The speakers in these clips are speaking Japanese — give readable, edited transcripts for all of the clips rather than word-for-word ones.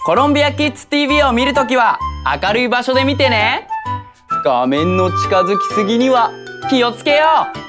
コロンビアキッズ TV を見るときは明るい場所で見てね。画面の近づきすぎには気をつけよう。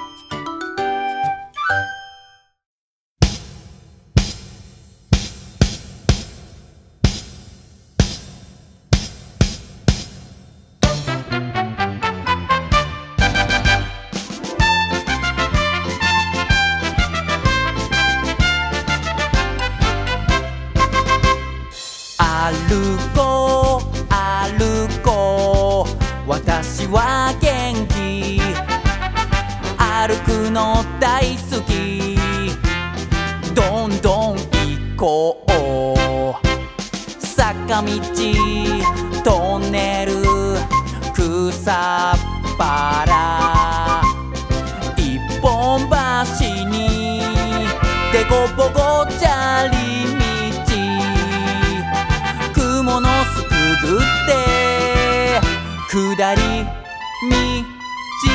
歩こう歩こう私は元気歩くの大好きどんどん行こう坂道トンネル草っぱら一本橋にでこぼこ砂利雲のすくぐって下り道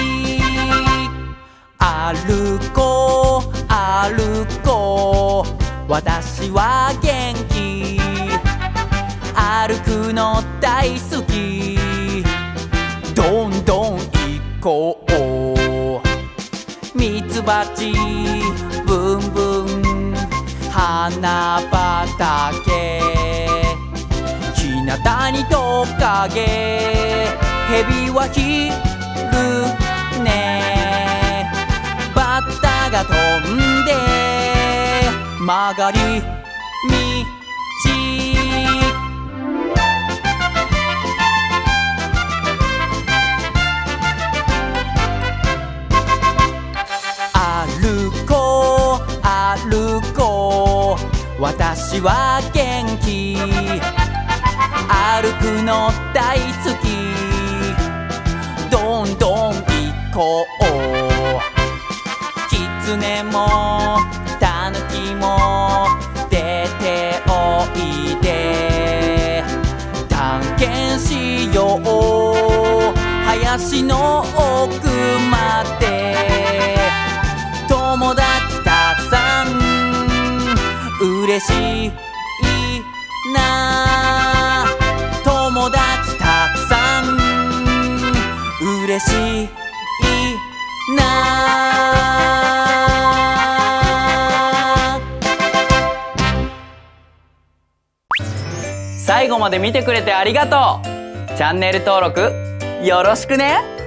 歩こう歩こう私は元気歩くの大好きどんどん行こうミツバチブンブン花畑日向にトカゲヘビは昼寝バッタが飛んで曲がり道歩こう歩こう私は元気歩くの大好きどんどん行こうキツネもタヌキも出ておいで探検しよう林の奥まで友達たくさん嬉しいな友達たくさん嬉しいな最後まで見てくれてありがとう。チャンネル登録よろしくね。